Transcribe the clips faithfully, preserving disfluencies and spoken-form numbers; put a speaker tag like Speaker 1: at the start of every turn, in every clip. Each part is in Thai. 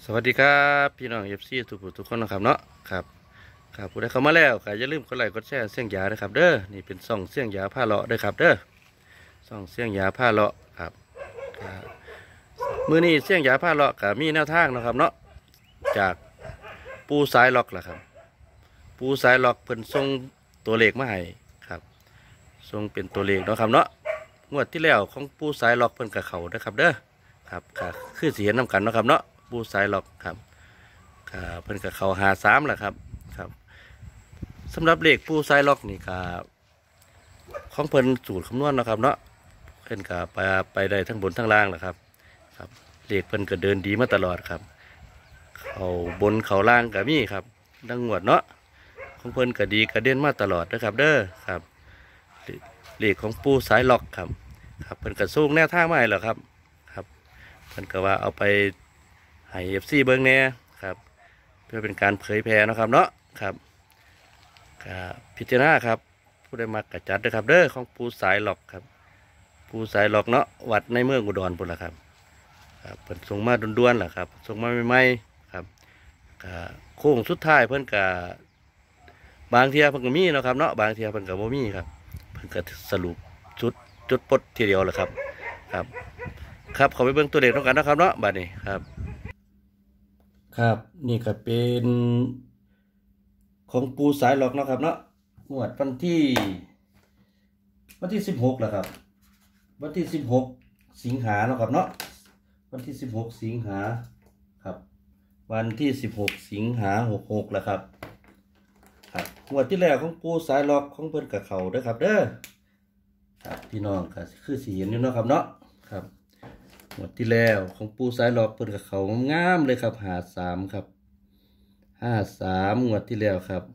Speaker 1: สวัสดีครับพี่น้องเอฟซีทุกผู้ทุกคนนะครับเนาะครับครับผู้ใดเข้ามาแล้วก็อย่าลืมกดไลค์กดแชร์เสียงยาด้วยครับเด้อนี่เป็นซ่องเสียงยาผ้าเลาะด้วยครับเด้อซ่องเสียงยาผ้าเลาะครับครับมื้อนี้เสียงยาผ้าเลาะก็มีแนวทางนะครับเนาะจากปูสายล็อกล่ะครับปูสายล็อกเพิ่นส่งตัวเลขมาให้ครับส่งเป็นตัวเลขเนาะครับเนาะงวดที่แล้วของปูสายล็อกเพิ่นกับเขานะครับเด้อครับก็คือสีเห็นน้ำกันเนาะครับเนาะปูสายล็อกครับครับเพิ่นกับเขาหาสามแหละครับครับสำหรับเลขปูสายล็อกนี่ครับของเพิ่นสูตรคำนวณนะครับเนาะเพิ่นกับไปไปได้ทั้งบนทั้งล่างแหละครับครับเลขเพิ่นก็เดินดีมาตลอดครับเขาบนเขาล่างก็มีครับดังงวดเนาะของเพิ่นก็ดีกระเด็นมาตลอดนะครับเด้อครับเลขของปูสายล็อกครับครับเพิ่นก็ส่งแนวทางมาให้แล้วครับครับเพิ่นก็ว่าเอาไปให้ เอฟ ซี เบิ่งแน่ครับเพื่อเป็นการเผยแพร่นะครับเนาะครับก็พิจารณาครับผู้ใดมักกระจัดด้วยครับเด้อของปูสายล็อกครับปูสายล็อกเนาะวัดในเมืองอุดรพุ่นล่ะครับครับเพิ่นส่งมาด่วนๆล่ะครับส่งมาใหม่ๆครับก็โค้งสุดท้ายเพิ่นก็บางเทียเพิ่นก็มีเนาะครับเนาะบางเทียเพิ่นก็บ่มีครับเพิ่นก็สรุปจุดจุดปลดทีเดียวแหละครับครับครับเขาไปเบิ่งตัวเลขเท่ากันนะครับเนาะบัดนี้ครับครับนี่ก็เป็นของปูสายล็อกเนาะครับเนาะงวดวันที่วันที่สิบหกแหละครับวันที่สิบหกสิงหาเนาะครับเนาะวันที่สิบหกสิงหาครับวันที่สิบหกสิงหาหกหกแหละครับครับงวดที่แล้วของปูสายล็อกของเพิ่นกับเขาเด้อครับเด้อครับพี่น้องก็คือสีเห็นอยู่เนาะครับเนาะครับงวดที่แล้วของปูสายล็อกเพิ่นกับเขางามเลยครับหาสามครับห้าสามงวดที่แล้วครับ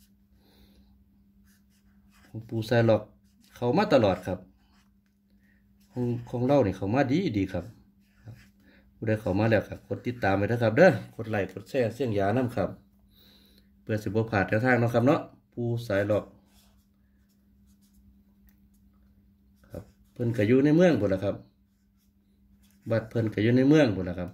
Speaker 1: ของปูสายล็อกเขามาตลอดครับของของเราเนี่ยเขามาดีดีครับผู้ใดเขามาแล้วครับกดติดตามไปนะครับเด้อกดไลค์กดแชร์เสียงยาน้ำครับเพื่อสิบบ่พลาดแนวทางเนาะครับเนาะปูสายล็อกครับเพิ่นก็อยู่ในเมืองพุ่นล่ะครับบัดเพิ่นก็อยู่ในเมืองพุ่นล่ะครับ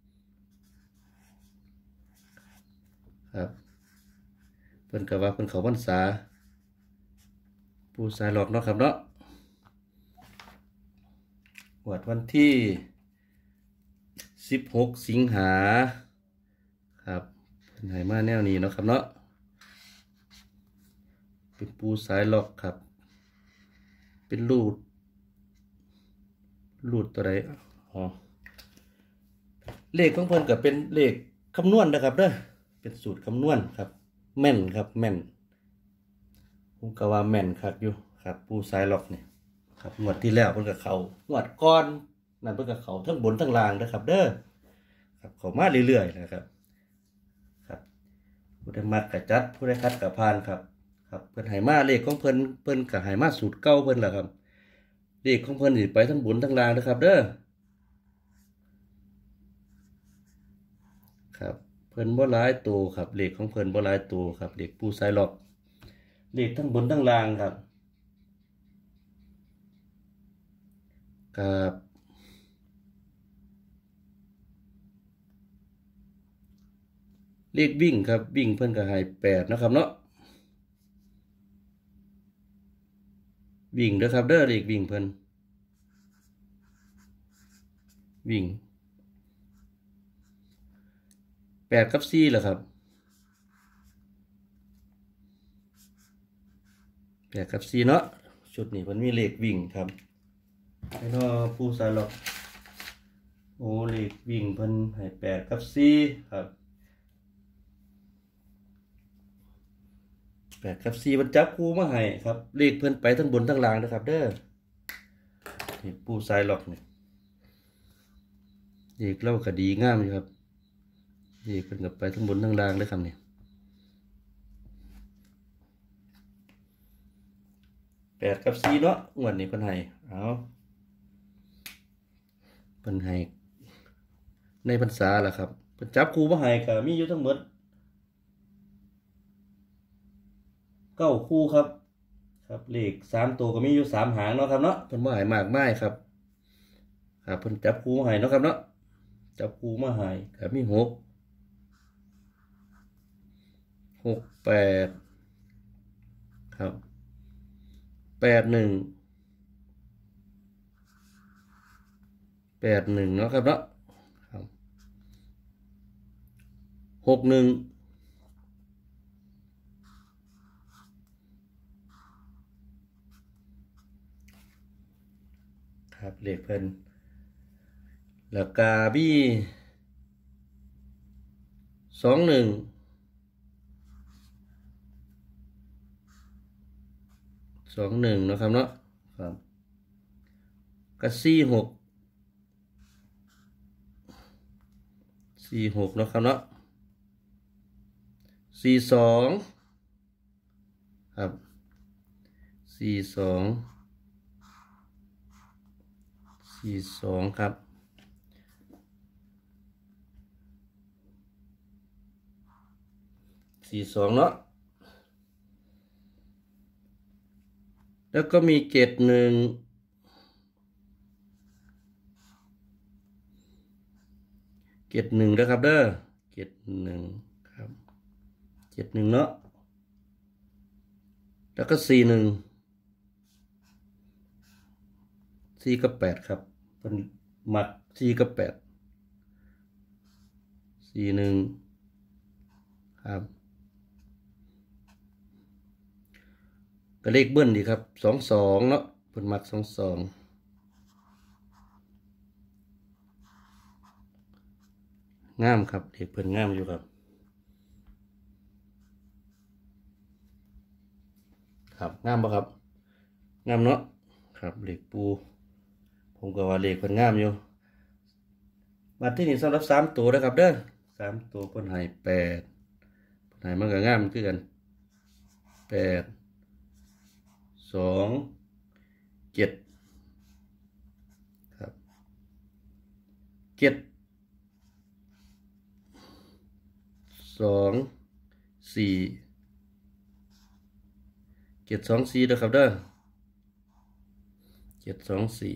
Speaker 1: ครับเพิ่นก็ว่าเพิ่นเขาพรรษาปูสายล็อกเนาะครับเนาะวัดวันที่สิบหกสิงหาครับเพิ่นให้มาแนวนี้เนาะครับเนาะเป็นปูสายล็อกครับเป็นรูดรูดตัวใดอ๋อเลขของเพิ่นก็เป็นเลขคำนวณนะครับเด้อเป็นสูตรคำนวณครับแม่นครับแม่นผมก็ว่าแม่นครับอยู่ครับปูสายล็อกนี่ครับงวดที่แล้วเพิ่นก็เข้างวดก่อนนั่นเพิ่นก็เข้าทั้งบนทั้งล่างนะครับเด้อครับเข้ามาเรื่อยๆนะครับครับผู้ใดมักก็จัดผู้ใดคัดก็ผ่านครับครับเพิ่นให้มาเลขของเพิ่นเพิ่นก็ให้มาสูตรเก่าเพิ่นล่ะครับเลขของเพิ่นนี่ไปทั้งบนทั้งล่างนะครับเด้อครับเพิ่นบ่หลายตัวครับเลขของเพิ่นบ่หลายตัวครับเลขปูสายล็อกเลขทั้งบนทั้งล่างครับครับเลขวิ่งครับวิ่งเพิ่นก็ให้แปดนะครับเนาะวิ่งเด้อครับเด้อเลขวิ่งเพิ่นวิ่งแปดกับสี่แหละครับแปดกับสี่เนาะชุดนี้เพิ่นมีเลขวิ่งครับแล้วก็ปูสายล็อกโอ้เลขวิ่งเพิ่นให้แปดกับสี่ครับแปดกับสี่มันจับคู่มาให้ครับเลขเพิ่นไปทั้งบนทั้งล่างนะครับเด้อนี่ปูสายล็อกนี่เลขเล่าก็ดีงามอยู่ครับเลขเพิ่นก็ไปทั้งบนทั้งล่างเลยครับนี่แปดกับสี่เนาะงวดนี้เพิ่นให้เอาเพิ่นให้ในพรรษาล่ะครับเพิ่นจับคู่มาให้ก็มีอยู่ทั้งหมดเก้าคู่ครับครับเลขสามตัวก็มีอยู่สามหางเนาะครับเนาะเพิ่นบ่ให้มากมายครับครับเพิ่นจับคู่มาให้เนาะครับเนาะจับคูมาหายกับมีหกหกแปดครับแปดหนึ่งแปดหนึ่งเนาะครับเนาะครับหกหนึ่งครับเลขเพิ่นแล้วกาบี้สองหนึ่งสองหนึ่งเนาะครับเนาะครับก็สี่หกสี่หกเนาะครับเนาะสี่สองครับสี่สองสี่สองครับสี่สองเนาะแล้วก็มีเจ็ดหนึ่งเจ็ดหนึ่งนะครับเด้อเจ็ดหนึ่งครับเจ็ดหนึ่งเนาะแล้วก็สี่หนึ่งสี่กับแปดครับเป็นหมักสี่กับแปดสี่หนึ่งครับก็เลขเบิ้ลดีครับสองสองเนาะเป็นหมักสองสองงามครับเด็กเพิ่นงามอยู่ครับครับงามปะครับงามเนาะครับเหล็กปูผมก็ว่าเหล็กเพิ่นงามอยู่มาที่นี่สำหรับสามตัวนะครับเด้อสามตัวเพิ่นให้แปดเพิ่นให้มันก็งามคือกันแปดสองเจ็ดครับเจ็ดสองสี่เจ็ดสองสี่นะครับเด้อเจ็ดสองสี่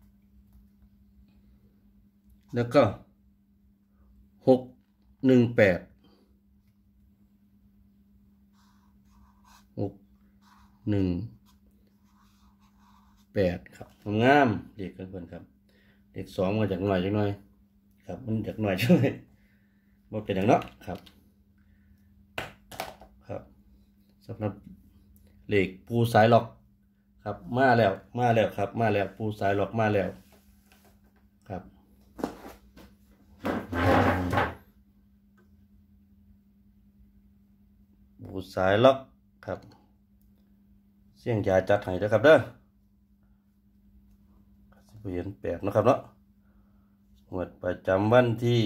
Speaker 1: แล้วก็หกหนึ่งแปดหกหนึ่งแปดครับงามเด็กกันเพื่อนครับเด็กสองมาจากหน่อยจังหน่อยครับมันจากหน่อยช่วยว่าเป็นอย่างเนาะครับครับสำหรับเหล็กปูสายล็อกครับมาแล้วมาแล้วครับมาแล้วปูสายล็อกมาแล้วครับปูสายล็อกครับเสียงยาจัดให้ด้วยครับเด้อเห็นแปดนะครับเนาะหมวดประจำวันที่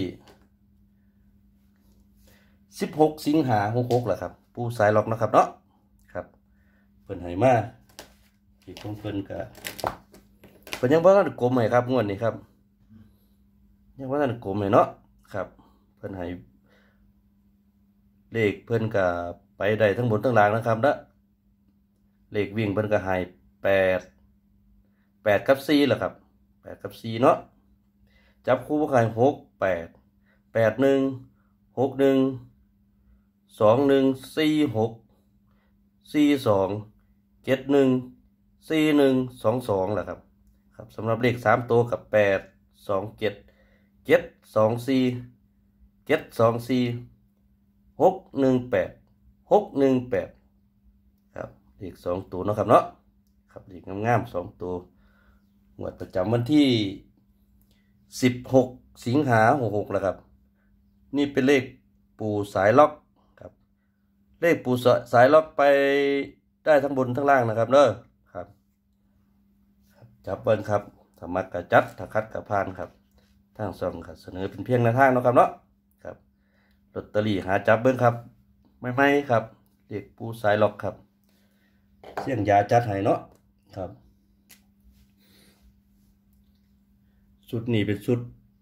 Speaker 1: สิบหกสิงหาหกหกแหละครับปูสายล็อกนะครับเนาะครับเพิ่นให้มาที่ของเพิ่นกะเพิ่นยังบ่ทันกลมให้ครับงวดนี้ครับยังบ่ทันกลมให้เนาะครับเพิ่นให้เลขเพิ่นกะไปได้ทั้งบนทั้งล่างนะครับเนาะเลขวิ่งเพิ่นก็ให้แปดแปดกับสี่แหละครับแปดกับสี่เนาะจับคู่ก็ให้หกแปดแปดหนึ่งหกหนึ่งสองหนึ่งสี่หกสี่สองเจ็ดหนึ่งสี่หนึ่งสองสองแหละครับครับสำหรับเลขสามตัวกับแปดสองเจ็ดเจ็ดสองสี่เจ็ดสองสี่หกหนึ่งแปดหกหนึ่งแปดครับเลขสองตัวเนาะครับเนาะครับเลขงามๆสองตัวงวดประจำวันที่สิบหกสิงหาหกหกแล้วครับนี่เป็นเลขปูสายล็อกครับเลขปูสายล็อกไปได้ทั้งบนทั้งล่างนะครับเด้อครับจับเบิ้ลครับถ้ามักกระจัดถ้าคัดกระพานครับทางช่องครับเสนอเป็นเพียงแนวทางนะครับเนาะครับลอตเตอรี่หาจับเบิ้ลครับไม่ไม่ครับเลขปูสายล็อกครับเสี่ยงยาจัดให้เนาะครับชุดนี้เป็นชุด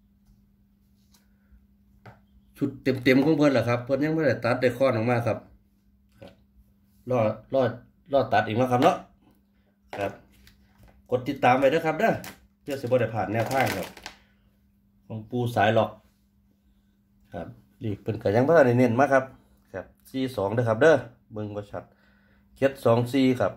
Speaker 1: ชุดเต็มๆของเพื่อนแหละครับเพื่อนยังไม่ได้ตัดได้ข้อออกมาครับรอรอรอตัดอีกแล้วครับเนาะครับกดติดตามไว้ด้วยครับเด้อเพื่อจะบ่ได้ผ่านแนวทางครับขของปูสายหลอกครับหลีกเป็นกระยังพระในเน้นมากครับครับสี่สองเด้อครับเด้อเบิ่งบ่ชัดเจ็ดสองสี่ครับ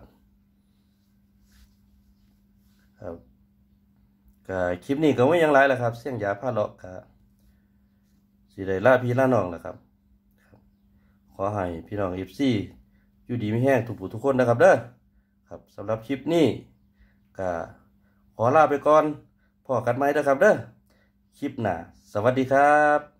Speaker 1: ครับก็คลิปนี้ก็ไม่ยังไรแหละครับเสี่ยงยาผ้าเลาะก็สิได้ลาพี่ลาน้องแหละครับขอให้พี่น้องเอฟซีอยู่ดีไม่แห้งทุกผู้ทุกคนนะครับเด้อครับสำหรับคลิปนี้ก็ขอลาไปก่อนพอกันไหมนะครับเด้อคลิปหน้าสวัสดีครับ